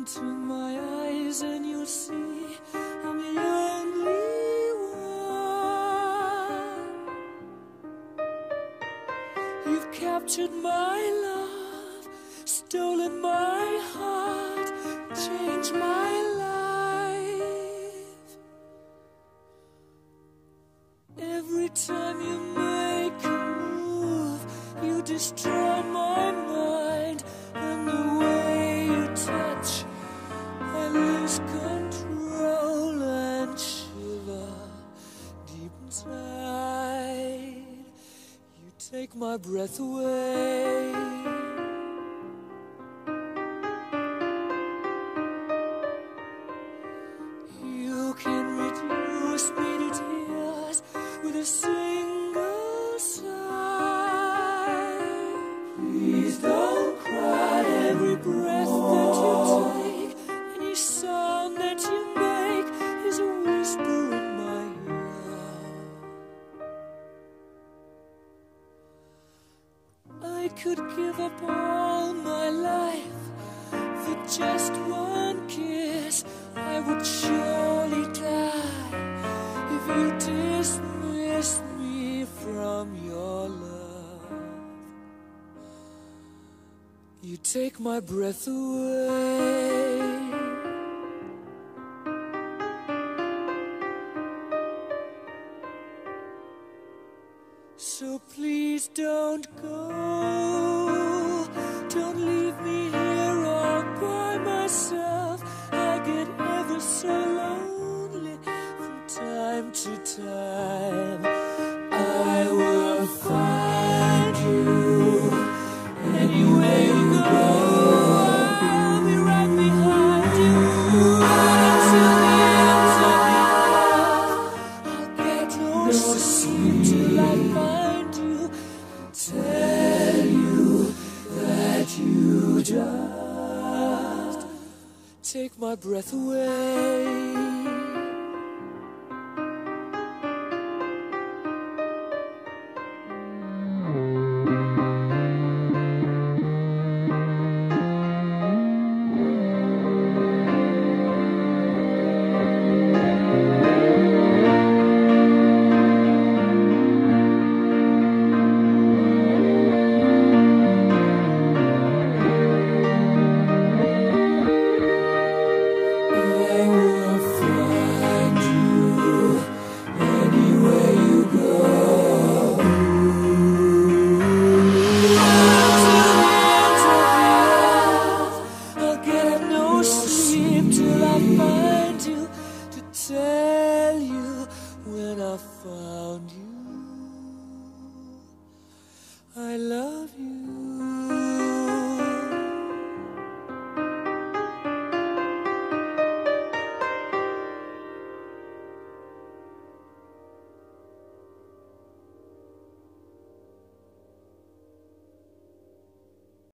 into my eyes and you'll see I'm the only one. You've captured my love, stolen my heart, changed my life. Every time you make a move, you destroy my mind, and the way you touch, I lose control and shiver deep inside. You take my breath away. You can reduce me to tears with a single sigh. Please don't cry. Every breath that you take, any sound that you make is a whisper in my ear. I could give up all my life for just one kiss. I would surely die if you dismissed me from your love. You take my breath away. So please don't go. Don't leave me here all by myself. I get ever so lonely from time to time. I will find you anywhere you go. I'll be right behind you until the ends of the earth. I'll get no sleep till I find you, tell you that you just take my breath away. Tell you when I found you, I love